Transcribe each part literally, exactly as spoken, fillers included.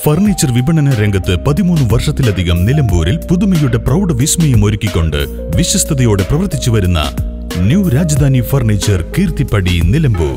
Furniture വിപണന രംഗത്ത് പതിമൂന്ന് വർഷത്തിലധികം നിലമ്പൂരിൽ പുതുമയുടെ പ്രൗഢ വിസ്മയം ഒരുക്കിക്കൊണ്ട് വിശ്വസ്തയോടെ പ്രവർത്തിച്ചു വരുന്ന ന്യൂ രാജധാനി ഫർണിച്ചർ കീർത്തിപ്പടി നിലമ്പൂർ.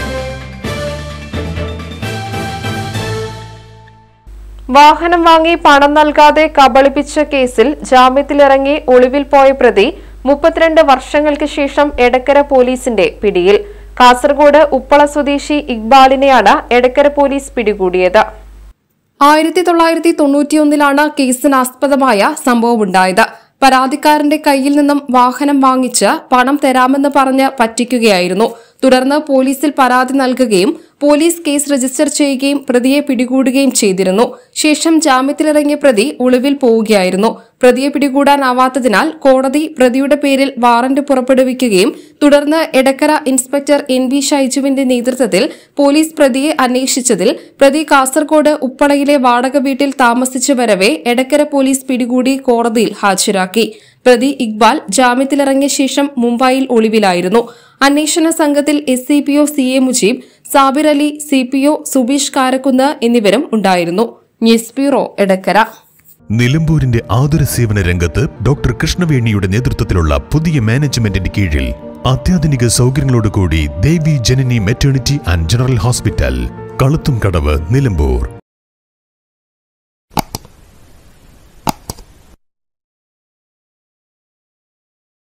വാഹനം വാങ്ങി പണം നൽകാതെ കബളിപ്പിച്ച കേസിൽ ജാമ്യത്തിലിറങ്ങി ഒളിവിൽ പോയ പ്രതി മുപ്പത്തിരണ്ട് വർഷങ്ങൾക്ക് ശേഷം എടക്കര പോലീസിന്റെ പിടിയിൽ. കാസർഗോഡ് ഉപ്പള സ്വദേശി ഇക്ബാലിനെയാണ് എടക്കര പോലീസ് പിടികൂടിയത്. ആയിരത്തി തൊള്ളായിരത്തി തൊണ്ണൂറ്റിയൊന്നിലാണ് കേസിനാസ്പദമായ സംഭവമുണ്ടായത്. പരാതിക്കാരന്റെ കയ്യിൽ നിന്നും വാഹനം വാങ്ങിച്ച് പണം തരാമെന്ന് പറഞ്ഞ് പറ്റിക്കുകയായിരുന്നു. തുടർന്ന് പോലീസിൽ പരാതി നൽകുകയും പോലീസ് കേസ് രജിസ്റ്റർ ചെയ്യുകയും പ്രതിയെ പിടികൂടുകയും ചെയ്തിരുന്നു. ശേഷം ജാമ്യത്തിലിറങ്ങിയ പ്രതി ഒളിവിൽ പോവുകയായിരുന്നു. പ്രതിയെ പിടികൂടാനാവാത്തതിനാൽ കോടതി പ്രതിയുടെ പേരിൽ വാറന്റ് പുറപ്പെടുവിക്കുകയും തുടർന്ന് എടക്കര ഇൻസ്പെക്ടർ എൻ വി ഷൈജുവിന്റെ നേതൃത്വത്തിൽ പോലീസ് പ്രതിയെ അന്വേഷിച്ചതിൽ പ്രതി കാസർഗോഡ് ഉപ്പളയിലെ വാടക വീട്ടിൽ താമസിച്ചു വരവെ എടക്കര പോലീസ് പിടികൂടി കോടതിയിൽ ഹാജരാക്കി. പ്രതി ഇക്ബാൽ ജാമ്യത്തിലിറങ്ങിയ ശേഷം മുംബൈയിൽ ഒളിവിലായിരുന്നു. അന്വേഷണ സംഘത്തിൽ S C P O C A Mujeeb, Sabir Ali, C P O Subeesh Karakkunnu എന്നിവരും ഉണ്ടായിരുന്നു. News bureau, Edakkara. നിലമ്പൂരിന്റെ ആതുര സേവന രംഗത്ത് ഡോക്ടർ കൃഷ്ണവേണിയുടെ നേതൃത്വത്തിലുള്ള പുതിയ മാനേജ്മെന്റിന്റെ കീഴിൽ അത്യാധുനിക സൗകര്യങ്ങളോടുകൂടി Devi Janani maternity and general hospital, Kaluthumkadavu, Nilambur.